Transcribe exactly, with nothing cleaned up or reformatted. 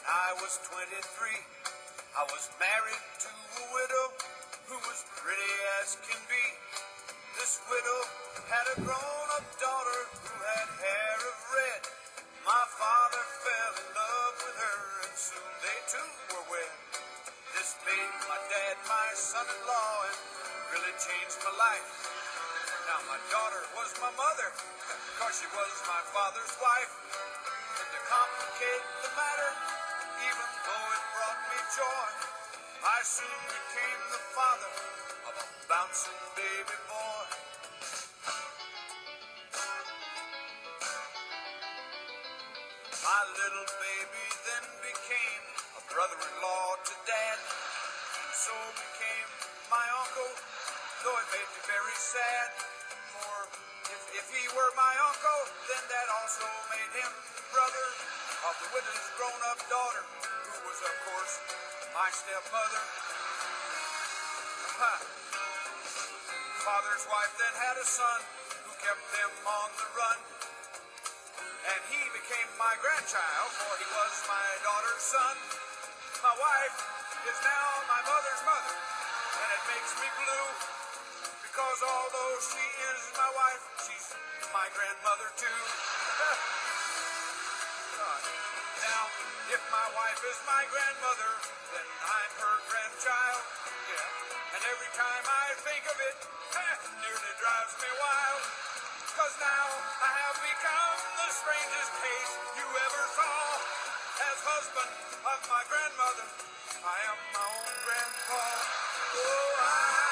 I was twenty-three, I was married to a widow who was pretty as can be. This widow had a grown-up daughter who had hair of red. My father fell in love with her, and soon they too were wed. This made my dad my son-in-law and really changed my life. Now my daughter was my mother, cause she was my father's wife. And to complicate the matter, even though it brought me joy, I soon became the father of a bouncing baby boy. My little baby then became a brother-in-law to Dad, and so became my uncle, though it made me very sad. For if, if he were my uncle, then that also made him the brother of the widow's grown-up daughter, who was, of course, my stepmother. Huh. Father's wife then had a son who kept them on the run, and he became my grandchild, for he was my daughter's son. My wife is now my mother's mother, and it makes me blue, because although she is my wife, she's my grandmother too. Now, if my wife is my grandmother, then I'm her grandchild. Yeah, and every time I think of it, it nearly drives me wild. Cause now I have become the strangest case you ever saw. As husband of my grandmother, I am my own grandpa. Oh, I